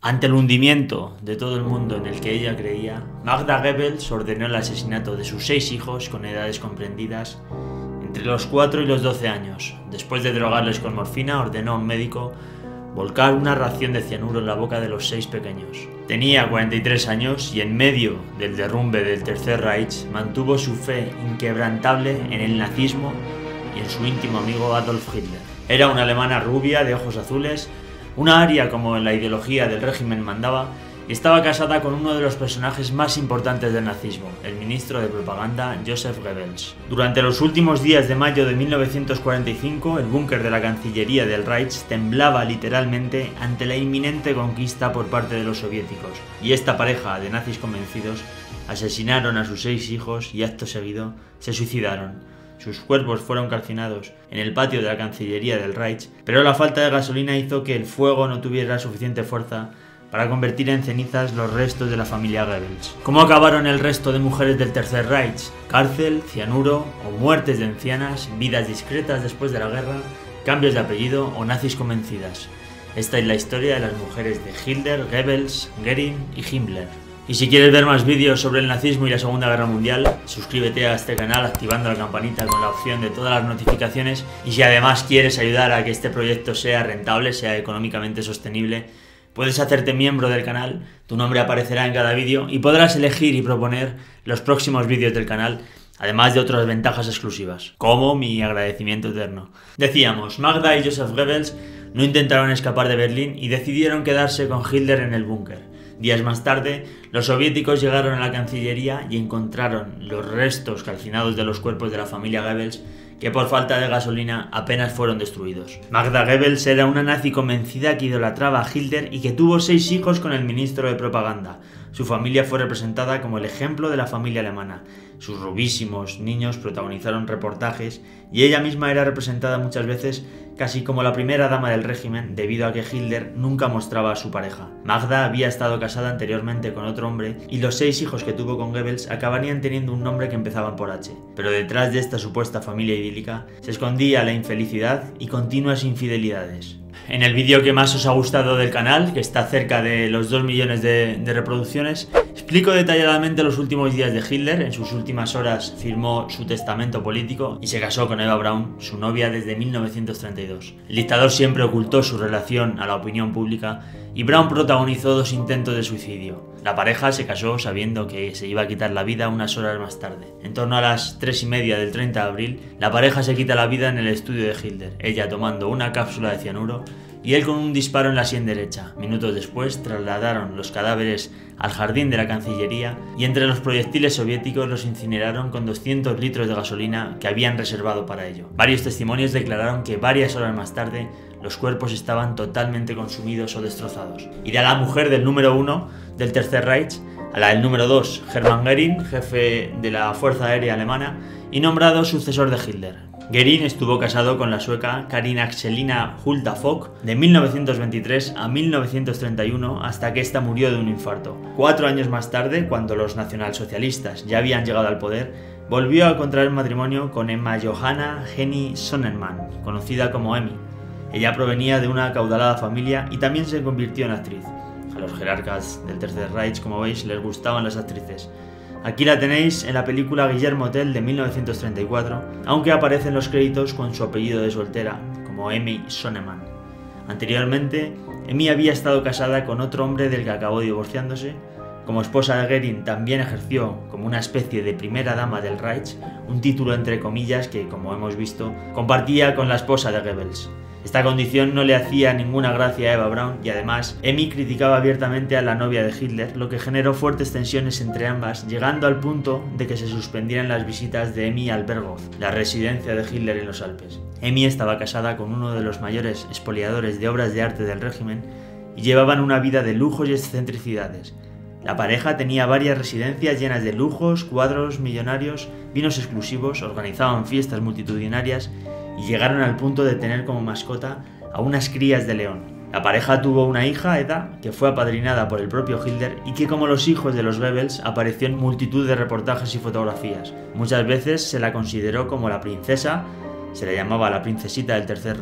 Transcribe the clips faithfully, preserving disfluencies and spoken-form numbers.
Ante el hundimiento de todo el mundo en el que ella creía, Magda Goebbels ordenó el asesinato de sus seis hijos con edades comprendidas entre los cuatro y los doce años. Después de drogarles con morfina, ordenó a un médico volcar una ración de cianuro en la boca de los seis pequeños. Tenía cuarenta y tres años y en medio del derrumbe del Tercer Reich mantuvo su fe inquebrantable en el nazismo y en su íntimo amigo Adolf Hitler. Era una alemana rubia de ojos azules, una aria como en la ideología del régimen mandaba, y estaba casada con uno de los personajes más importantes del nazismo, el ministro de propaganda Joseph Goebbels. Durante los últimos días de mayo de mil novecientos cuarenta y cinco, el búnker de la Cancillería del Reich temblaba literalmente ante la inminente conquista por parte de los soviéticos, y esta pareja de nazis convencidos asesinaron a sus seis hijos y acto seguido se suicidaron. Sus cuerpos fueron calcinados en el patio de la Cancillería del Reich, pero la falta de gasolina hizo que el fuego no tuviera suficiente fuerza para convertir en cenizas los restos de la familia Goebbels. ¿Cómo acabaron el resto de mujeres del Tercer Reich? Cárcel, cianuro o muertes de ancianas, vidas discretas después de la guerra, cambios de apellido o nazis convencidas. Esta es la historia de las mujeres de Hitler, Goebbels, Göring y Himmler. Y si quieres ver más vídeos sobre el nazismo y la Segunda Guerra Mundial, suscríbete a este canal activando la campanita con la opción de todas las notificaciones, y si además quieres ayudar a que este proyecto sea rentable, sea económicamente sostenible, puedes hacerte miembro del canal, tu nombre aparecerá en cada vídeo y podrás elegir y proponer los próximos vídeos del canal, además de otras ventajas exclusivas, como mi agradecimiento eterno. Decíamos, Magda y Joseph Goebbels no intentaron escapar de Berlín y decidieron quedarse con Hitler en el búnker. Días más tarde, los soviéticos llegaron a la Cancillería y encontraron los restos calcinados de los cuerpos de la familia Goebbels, que por falta de gasolina apenas fueron destruidos. Magda Goebbels era una nazi convencida que idolatraba a Hitler y que tuvo seis hijos con el ministro de propaganda. Su familia fue representada como el ejemplo de la familia alemana. Sus rubísimos niños protagonizaron reportajes y ella misma era representada muchas veces casi como la primera dama del régimen, debido a que Hitler nunca mostraba a su pareja. Magda había estado casada anteriormente con otro hombre y los seis hijos que tuvo con Goebbels acabarían teniendo un nombre que empezaban por H. Pero detrás de esta supuesta familia idílica se escondía la infelicidad y continuas infidelidades. En el vídeo que más os ha gustado del canal, que está cerca de los dos millones de, de reproducciones, explico detalladamente los últimos días de Hitler. En sus últimas horas firmó su testamento político y se casó con Eva Braun, su novia desde mil novecientos treinta y dos. El dictador siempre ocultó su relación a la opinión pública y Braun protagonizó dos intentos de suicidio. La pareja se casó sabiendo que se iba a quitar la vida unas horas más tarde. En torno a las tres y media del treinta de abril, la pareja se quita la vida en el estudio de Hitler, ella tomando una cápsula de cianuro y él con un disparo en la sien derecha. Minutos después trasladaron los cadáveres al jardín de la Cancillería y entre los proyectiles soviéticos los incineraron con doscientos litros de gasolina que habían reservado para ello. Varios testimonios declararon que varias horas más tarde los cuerpos estaban totalmente consumidos o destrozados. Y de la mujer del número uno del Tercer Reich a la del número dos, Hermann Göring, jefe de la Fuerza Aérea Alemana y nombrado sucesor de Hitler. Göring estuvo casado con la sueca Karin Axelina Hulda Fock de mil novecientos veintitrés a mil novecientos treinta y uno hasta que ésta murió de un infarto. Cuatro años más tarde, cuando los nacionalsocialistas ya habían llegado al poder, volvió a contraer matrimonio con Emma Johanna Henny Sonnemann, conocida como Emmy. Ella provenía de una acaudalada familia y también se convirtió en actriz. A los jerarcas del Tercer Reich, como veis, les gustaban las actrices. Aquí la tenéis en la película Guillermo Tell de mil novecientos treinta y cuatro, aunque aparece en los créditos con su apellido de soltera, como Emmy Sonnemann. Anteriormente, Emmy había estado casada con otro hombre del que acabó divorciándose. Como esposa de Göring también ejerció como una especie de primera dama del Reich, un título entre comillas que, como hemos visto, compartía con la esposa de Goebbels. Esta condición no le hacía ninguna gracia a Eva Braun y además Emmy criticaba abiertamente a la novia de Hitler, lo que generó fuertes tensiones entre ambas, llegando al punto de que se suspendieran las visitas de Emmy al Berghof, la residencia de Hitler en los Alpes. Emmy estaba casada con uno de los mayores expoliadores de obras de arte del régimen y llevaban una vida de lujos y excentricidades. La pareja tenía varias residencias llenas de lujos, cuadros millonarios, vinos exclusivos, organizaban fiestas multitudinarias y llegaron al punto de tener como mascota a unas crías de león. La pareja tuvo una hija, Eda, que fue apadrinada por el propio Hitler y que, como los hijos de los Goebbels, apareció en multitud de reportajes y fotografías. Muchas veces se la consideró como la princesa, se le llamaba la princesita del Tercer Reich.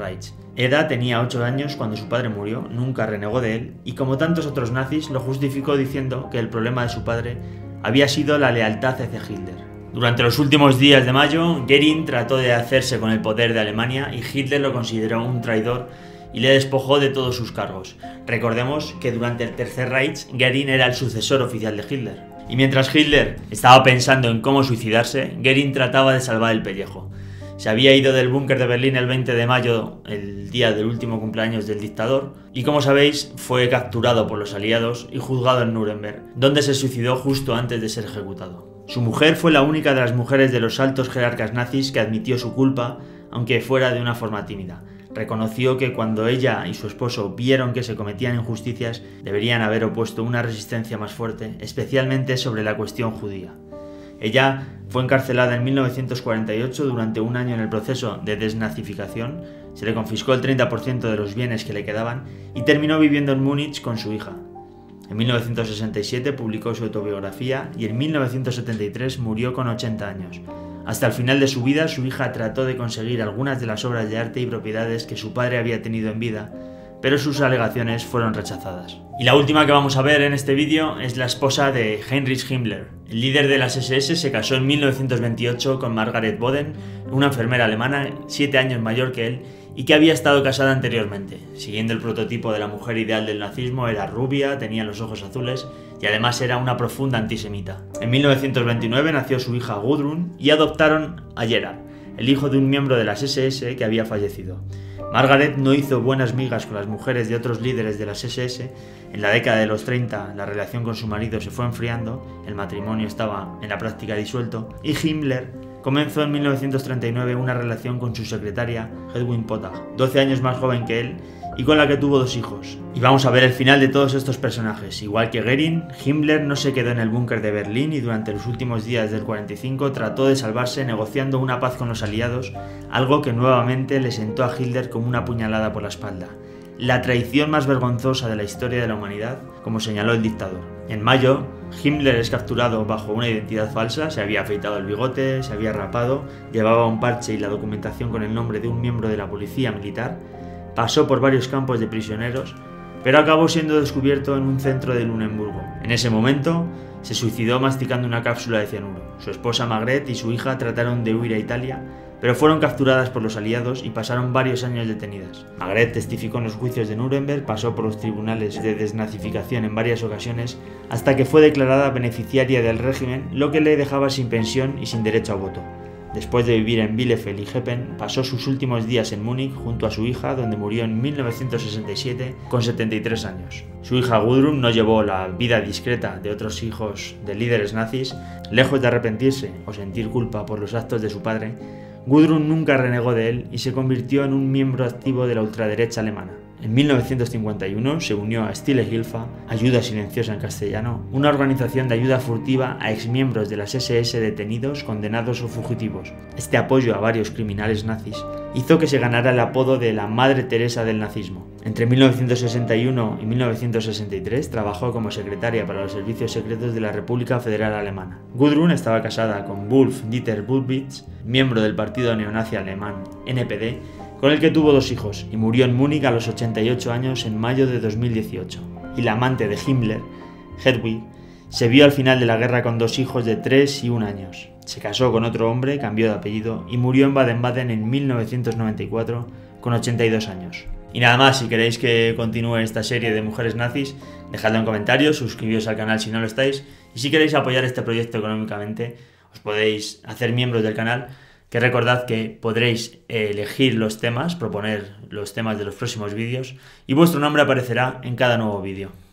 Eda tenía ocho años cuando su padre murió, nunca renegó de él, y como tantos otros nazis lo justificó diciendo que el problema de su padre había sido la lealtad hacia Hitler. Durante los últimos días de mayo, Göring trató de hacerse con el poder de Alemania y Hitler lo consideró un traidor y le despojó de todos sus cargos. Recordemos que durante el Tercer Reich, Göring era el sucesor oficial de Hitler. Y mientras Hitler estaba pensando en cómo suicidarse, Göring trataba de salvar el pellejo. Se había ido del búnker de Berlín el veinte de mayo, el día del último cumpleaños del dictador, y como sabéis, fue capturado por los aliados y juzgado en Nuremberg, donde se suicidó justo antes de ser ejecutado. Su mujer fue la única de las mujeres de los altos jerarcas nazis que admitió su culpa, aunque fuera de una forma tímida. Reconoció que cuando ella y su esposo vieron que se cometían injusticias, deberían haber opuesto una resistencia más fuerte, especialmente sobre la cuestión judía. Ella fue encarcelada en mil novecientos cuarenta y ocho durante un año en el proceso de desnazificación, se le confiscó el treinta por ciento de los bienes que le quedaban y terminó viviendo en Múnich con su hija. En mil novecientos sesenta y siete publicó su autobiografía y en mil novecientos setenta y tres murió con ochenta años. Hasta el final de su vida, su hija trató de conseguir algunas de las obras de arte y propiedades que su padre había tenido en vida, pero sus alegaciones fueron rechazadas. Y la última que vamos a ver en este vídeo es la esposa de Heinrich Himmler. El líder de las ese ese se casó en mil novecientos veintiocho con Margaret Boden, una enfermera alemana siete años mayor que él y que había estado casada anteriormente. Siguiendo el prototipo de la mujer ideal del nazismo, era rubia, tenía los ojos azules y además era una profunda antisemita. En mil novecientos veintinueve nació su hija Gudrun y adoptaron a Gerhard, el hijo de un miembro de las ese ese que había fallecido. Margaret no hizo buenas migas con las mujeres de otros líderes de las ese ese. En la década de los treinta la relación con su marido se fue enfriando, el matrimonio estaba en la práctica disuelto y Himmler comenzó en mil novecientos treinta y nueve una relación con su secretaria Hedwig Pottag, doce años más joven que él y con la que tuvo dos hijos. Y vamos a ver el final de todos estos personajes. Igual que Göring, Himmler no se quedó en el búnker de Berlín y durante los últimos días del cuarenta y cinco trató de salvarse negociando una paz con los aliados, algo que nuevamente le sentó a Hitler como una puñalada por la espalda. La traición más vergonzosa de la historia de la humanidad, como señaló el dictador. En mayo, Himmler es capturado bajo una identidad falsa, se había afeitado el bigote, se había rapado, llevaba un parche y la documentación con el nombre de un miembro de la policía militar, pasó por varios campos de prisioneros, pero acabó siendo descubierto en un centro de Luneburgo. En ese momento, se suicidó masticando una cápsula de cianuro. Su esposa Margret y su hija trataron de huir a Italia, pero fueron capturadas por los aliados y pasaron varios años detenidas. Margret testificó en los juicios de Nuremberg, pasó por los tribunales de desnazificación en varias ocasiones, hasta que fue declarada beneficiaria del régimen, lo que le dejaba sin pensión y sin derecho a voto. Después de vivir en Bielefeld y Heppen, pasó sus últimos días en Múnich junto a su hija, donde murió en mil novecientos sesenta y siete con setenta y tres años. Su hija Gudrun no llevó la vida discreta de otros hijos de líderes nazis. Lejos de arrepentirse o sentir culpa por los actos de su padre, Gudrun nunca renegó de él y se convirtió en un miembro activo de la ultraderecha alemana. En mil novecientos cincuenta y uno se unió a Stille Hilfe, Ayuda Silenciosa en castellano, una organización de ayuda furtiva a exmiembros de las ese ese detenidos, condenados o fugitivos. Este apoyo a varios criminales nazis hizo que se ganara el apodo de la Madre Teresa del nazismo. Entre mil novecientos sesenta y uno y mil novecientos sesenta y tres trabajó como secretaria para los servicios secretos de la República Federal Alemana. Gudrun estaba casada con Wolf-Dieter Budwitz, miembro del partido neonazi alemán N P D, con el que tuvo dos hijos, y murió en Múnich a los ochenta y ocho años en mayo de dos mil dieciocho. Y la amante de Himmler, Hedwig, se vio al final de la guerra con dos hijos de tres y un años. Se casó con otro hombre, cambió de apellido y murió en Baden-Baden en mil novecientos noventa y cuatro con ochenta y dos años. Y nada más, si queréis que continúe esta serie de mujeres nazis, dejadlo en comentarios, suscribíos al canal si no lo estáis, y si queréis apoyar este proyecto económicamente, os podéis hacer miembros del canal, que recordad que podréis elegir los temas, proponer los temas de los próximos vídeos, y vuestro nombre aparecerá en cada nuevo vídeo.